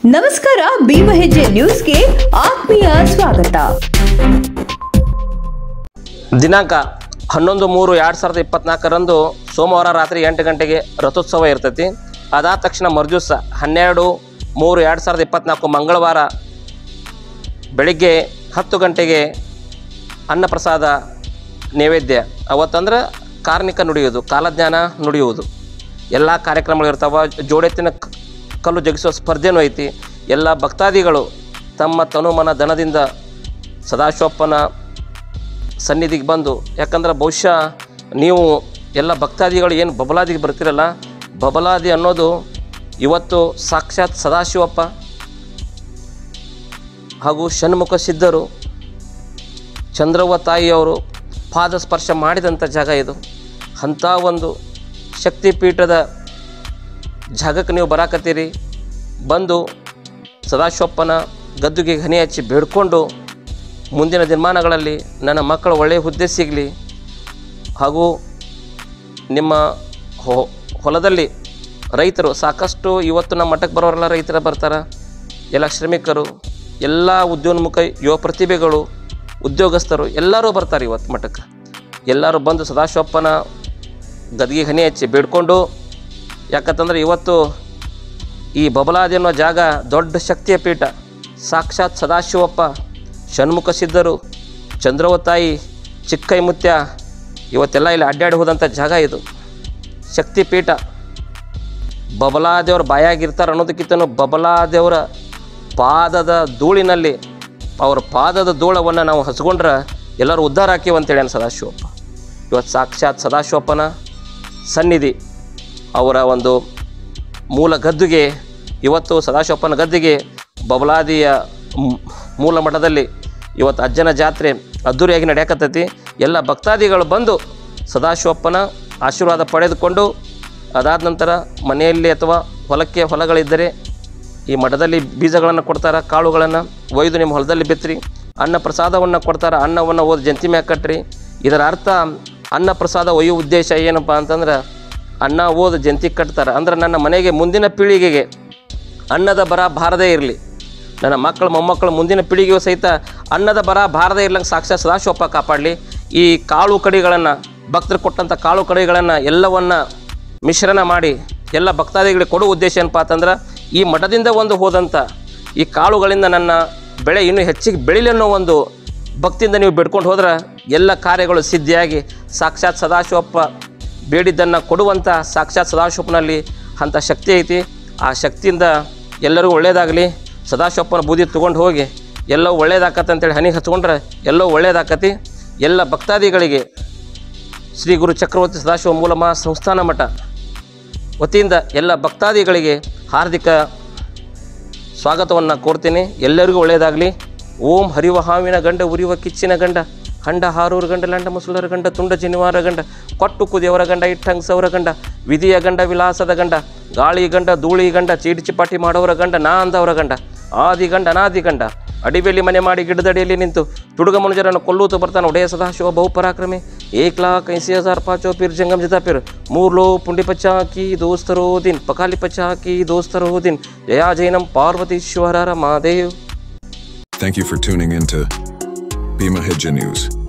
ನಮಸ್ಕಾರ, ಭೀಮಹೆಜ್ಜೆ ನ್ಯೂಸ್ಗೆ ಆತ್ಮೀಯ ಸ್ವಾಗತ. ದಿನಾಂಕ 11/3/2024 ಸೋಮವಾರ ರಾತ್ರಿ 8 ಗಂಟೆಗೆ ರಥೋತ್ಸವ ಇರ್ತೈತಿ. ಅದಾದ ತಕ್ಷಣ ಮರುದಿವಸ 12/3/2024 ಮಂಗಳವಾರ ಬೆಳಿಗ್ಗೆ 10 ಗಂಟೆಗೆ ಅನ್ನಪ್ರಸಾದ ನೈವೇದ್ಯ. ಅವತ್ತಂದ್ರೆ ಕಾರ್ಣಿಕ ನುಡಿಯೋದು, ಕಾಲಜ್ಞಾನ ನುಡಿಯುವುದು, ಎಲ್ಲ ಕಾರ್ಯಕ್ರಮಗಳು ಇರ್ತಾವೆ. ಜೋಡೆತ್ತಿನ ಕಲ್ಲು ಜಗಿಸುವ ಸ್ಪರ್ಧೆನೂ ಐತಿ. ಎಲ್ಲ ಭಕ್ತಾದಿಗಳು ತಮ್ಮ ತನುಮನ ಧನದಿಂದ ಸದಾಶಿವಪ್ಪನ ಸನ್ನಿಧಿಗೆ ಬಂದು, ಯಾಕಂದ್ರೆ ಬಹುಶಃ ನೀವು ಎಲ್ಲ ಭಕ್ತಾದಿಗಳು ಏನು ಬಬಲಾದಿಗೆ ಬರ್ತಿರಲ್ಲ, ಬಬಲಾದಿ ಅನ್ನೋದು ಇವತ್ತು ಸಾಕ್ಷಾತ್ ಸದಾಶಿವಪ್ಪ ಹಾಗೂ ಷಣ್ಮುಖ ಸಿದ್ಧರು, ಚಂದ್ರವ್ವ ತಾಯಿಯವರು ಪಾದ ಸ್ಪರ್ಶ ಮಾಡಿದಂಥ ಜಾಗ ಇದು. ಅಂಥ ಒಂದು ಶಕ್ತಿಪೀಠದ ಜಾಗಕ್ಕೆ ನೀವು ಬರಾಕತ್ತೀರಿ. ಬಂದು ಸದಾಶಿವಪ್ಪನ ಗದ್ದುಗೆ ಹನಿ ಹಚ್ಚಿ ಬೇಡ್ಕೊಂಡು ಮುಂದಿನ ದಿನಮಾನಗಳಲ್ಲಿ ನನ್ನ ಮಕ್ಕಳು ಒಳ್ಳೆಯ ಹುದ್ದೆ ಸಿಗಲಿ, ಹಾಗೂ ನಿಮ್ಮ ಹೊಲದಲ್ಲಿ ರೈತರು ಸಾಕಷ್ಟು, ಇವತ್ತು ನಮ್ಮ ಮಠಕ್ಕೆ ಬರೋರೆಲ್ಲ ರೈತರ ಬರ್ತಾರೆ, ಎಲ್ಲ ಶ್ರಮಿಕರು, ಎಲ್ಲ ಉದ್ಯೋನ್ಮುಖ ಯುವ ಪ್ರತಿಭೆಗಳು, ಉದ್ಯೋಗಸ್ಥರು ಎಲ್ಲರೂ ಬರ್ತಾರೆ ಇವತ್ತು ಮಠಕ್ಕೆ. ಎಲ್ಲರೂ ಬಂದು ಸದಾಶಿವಪ್ಪನ ಗದ್ದಿಗೆ ಹನಿ ಹಚ್ಚಿ ಬೇಡ್ಕೊಂಡು, ಯಾಕಂತಂದ್ರೆ ಇವತ್ತು ಈ ಬಬಲಾದಿ ಅನ್ನೋ ಜಾಗ ದೊಡ್ಡ ಶಕ್ತಿಯ ಪೀಠ. ಸಾಕ್ಷಾತ್ ಸದಾಶಿವಪ್ಪ, ಷಣ್ಮುಖ ಸಿದ್ಧರು, ಚಂದ್ರವ್ವ ತಾಯಿ, ಚಿಕ್ಕೈ ಮುತ್ಯ ಇವತ್ತೆಲ್ಲ ಇಲ್ಲಿ ಅಡ್ಡಾಡಿ ಹೋದಂಥ ಜಾಗ ಇದು, ಶಕ್ತಿಪೀಠ. ಬಬಲಾದೇವ್ರ ಬಾಯಾಗಿರ್ತಾರೆ ಅನ್ನೋದಕ್ಕಿಂತನೂ ಬಬಲಾದೇವರ ಪಾದದ ಧೂಳಿನಲ್ಲಿ, ಅವರ ಪಾದದ ಧೂಳವನ್ನು ನಾವು ಹಸ್ಕೊಂಡ್ರೆ ಎಲ್ಲರೂ ಉದ್ಧಾರ ಹಾಕಿವಿ ಅಂತೇಳಿ ಸದಾಶಿವಪ್ಪ. ಇವತ್ತು ಸಾಕ್ಷಾತ್ ಸದಾಶಿವಪ್ಪನ ಸನ್ನಿಧಿ, ಅವರ ಒಂದು ಮೂಲ ಗದ್ದುಗೆ, ಇವತ್ತು ಸದಾಶಿವಪ್ಪನ ಗದ್ದಿಗೆ ಬಬಲಾದಿಯ ಮೂಲ ಮಠದಲ್ಲಿ ಇವತ್ತು ಅಜ್ಜನ ಜಾತ್ರೆ ಅದ್ಧೂರಿಯಾಗಿ ನಡೆಯಕತ್ತೈತಿ. ಎಲ್ಲ ಭಕ್ತಾದಿಗಳು ಬಂದು ಸದಾಶಿವಪ್ಪನ ಆಶೀರ್ವಾದ ಪಡೆದುಕೊಂಡು, ಅದಾದ ನಂತರ ಮನೆಯಲ್ಲಿ ಅಥವಾ ಹೊಲಗಳಿದ್ದರೆ ಈ ಮಠದಲ್ಲಿ ಬೀಜಗಳನ್ನು ಕೊಡ್ತಾರೆ, ಕಾಳುಗಳನ್ನು ಒಯ್ದು ನಿಮ್ಮ ಹೊಲದಲ್ಲಿ ಬಿತ್ತಿರಿ. ಅನ್ನ ಪ್ರಸಾದವನ್ನು ಕೊಡ್ತಾರೆ, ಅನ್ನವನ್ನು ಓದಿ ಜಂತಿ ಮ್ಯಾಗ ಕಟ್ಟ್ರಿ. ಇದರ ಅರ್ಥ ಅನ್ನ ಪ್ರಸಾದ ಒಯ್ಯುವ ಉದ್ದೇಶ ಏನಪ್ಪ ಅಂತಂದ್ರೆ, ಅನ್ನ ಓದು ಜಂತಿ ಕಟ್ತಾರೆ ಅಂದ್ರೆ ನನ್ನ ಮನೆಗೆ ಮುಂದಿನ ಪೀಳಿಗೆಗೆ ಅನ್ನದ ಬರ ಬಾರದೇ ಇರಲಿ, ನನ್ನ ಮಕ್ಕಳು ಮೊಮ್ಮಕ್ಕಳು ಮುಂದಿನ ಪೀಳಿಗೆಯೂ ಸಹಿತ ಅನ್ನದ ಬರ ಬಾರದೇ ಇರ್ಲಂಗೆ ಸಾಕ್ಷಾತ್ ಸದಾಶಿವಪ್ಪ ಕಾಪಾಡಲಿ. ಈ ಕಾಳು ಕಡಿಗಳನ್ನು, ಭಕ್ತರು ಕೊಟ್ಟಂಥ ಕಾಳು ಕಡಿಗಳನ್ನು ಎಲ್ಲವನ್ನು ಮಿಶ್ರಣ ಮಾಡಿ ಎಲ್ಲ ಭಕ್ತಾದಿಗಳಿಗೆ ಕೊಡುವ ಉದ್ದೇಶ ಏನಪ್ಪ ಅಂತಂದ್ರೆ, ಈ ಮಠದಿಂದ ಒಂದು ಹೋದಂಥ ಈ ಕಾಳುಗಳಿಂದ ನನ್ನ ಬೆಳೆ ಇನ್ನೂ ಹೆಚ್ಚಿಗೆ ಬೆಳೀಲಿ ಅನ್ನೋ ಒಂದು ಭಕ್ತಿಯಿಂದ ನೀವು ಬಿಡ್ಕೊಂಡು ಹೋದ್ರೆ ಎಲ್ಲ ಕಾರ್ಯಗಳು ಸಿದ್ಧಿಯಾಗಿ ಸಾಕ್ಷಾತ್ ಸದಾಶಿವಪ್ಪ ಬೇಡಿದ್ದನ್ನು ಕೊಡುವಂಥ ಸಾಕ್ಷಾತ್ ಸದಾಶಿವಪ್ಪನಲ್ಲಿ ಅಂಥ ಶಕ್ತಿ ಐತಿ. ಆ ಶಕ್ತಿಯಿಂದ ಎಲ್ಲರಿಗೂ ಒಳ್ಳೆಯದಾಗಲಿ. ಸದಾಶಿವಪ್ಪನ ಬೂದಿ ತೊಗೊಂಡು ಹೋಗಿ ಎಲ್ಲವೂ ಒಳ್ಳೇದಾಕತ್ತೆ ಅಂತೇಳಿ ಹನಿ ಹಚ್ಕೊಂಡ್ರೆ ಎಲ್ಲವೂ ಒಳ್ಳೇದಾಕತಿ. ಎಲ್ಲ ಭಕ್ತಾದಿಗಳಿಗೆ ಶ್ರೀ ಗುರು ಚಕ್ರವರ್ತಿ ಸದಾಶಿವ ಮೂಲಮ ಸಂಸ್ಥಾನ ಮಠ ವತಿಯಿಂದ ಎಲ್ಲ ಭಕ್ತಾದಿಗಳಿಗೆ ಹಾರ್ದಿಕ ಸ್ವಾಗತವನ್ನು ಕೋರ್ತೀನಿ. ಎಲ್ಲರಿಗೂ ಒಳ್ಳೆಯದಾಗಲಿ. ಓಂ ಹರಿವ ಹಾವಿನ ಗಂಡ, ಉರಿಯುವ ಕಿಚ್ಚಿನ ಗಂಡ, ಹಂಡ ಹಾರೂರು ಗಂಡ, ಲಂಡ ಮುಸುಳರ ಗಂಡ, ತುಂಡ ಜನಿವಾರ ಗಂಡ, ಕೊಟ್ಟು ಕುದಿಯವರ ಗಂಡ, ಇಟ್ಟಂಗ್ಸವರ ಗಂಡ, ವಿಧಿಯ ಗಂಡ, ವಿಲಾಸದ ಗಂಡ, ಗಾಳಿ ಗಂಡ, ಧೂಳಿ ಗಂಡ, ಚೀಟಿ ಚಿಪಾಟಿ ಮಾಡೋರ ಗಂಡ, ನಾ ಅಂದವರ ಗಂಡ, ಆದಿ ಗಂಡ, ಅನಾದಿ ಗಂಡ, ಅಡಿಬೇಲಿ ಮನೆ ಮಾಡಿ ಗಿಡದಡಿಯಲ್ಲಿ ನಿಂತು ತುಡುಗ ಮನುಜರನ್ನು ಕೊಲ್ಲೂತು ಬರ್ತಾನೆ ಒಡೆಯ ಸದಾಶಿವ ಬಹುಪರಾಕ್ರಮಿ. 1,80,000 ಪಾಚೋ ಪಿರ್ ಜಂಗಮ್ ಜಿತಾ ಪಿರ್ 3 ಲೋ ಪುಂಡಿ ಪಚ್ಚಾ ಕಿ ದೋಸ್ತರೋ ದಿನ್ ಪಕಾಲಿ ಪಚ್ಚಾ ಕಿ ದೋಸ್ತರೋ ದಿನ್ Jaya ಜೈನಂ Parvateeshwara Mahadev. Thank you for tuning in to Bhima Hijja News.